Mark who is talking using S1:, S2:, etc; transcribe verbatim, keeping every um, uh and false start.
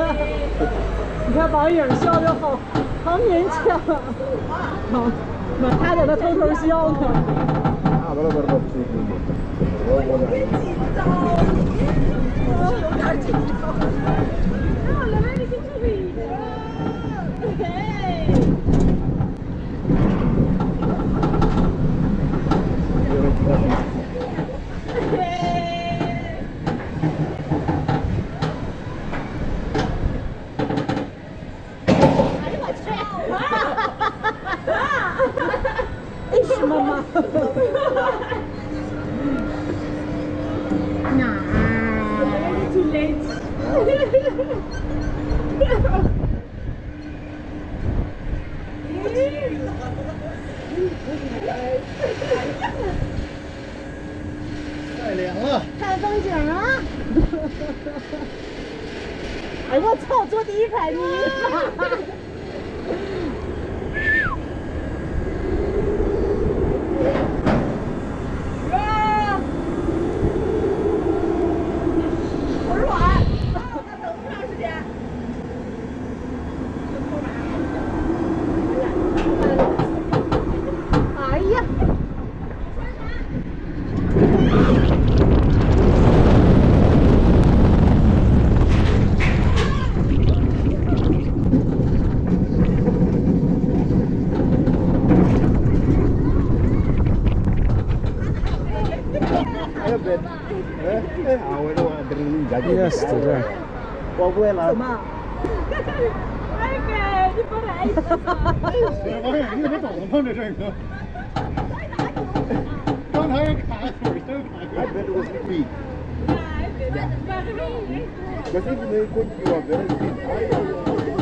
S1: 你看王颖笑的好好勉强，好，他在那偷偷笑呢。
S2: 啊，不了不了不了，我我
S3: 有点紧张，我有点紧张。那来来，你给助理。嘿。哎呦我去！
S1: 哎，是妈妈。Too late.
S2: 太凉了，
S1: 看风景啊！哎我操，坐第一排你！
S2: Yes,对。我不会了。
S1: 什么？哎哥，你不来？
S2: 王颖，你可别总碰这事儿哥。刚才卡腿都卡。I bet it was me. But if they put you up there,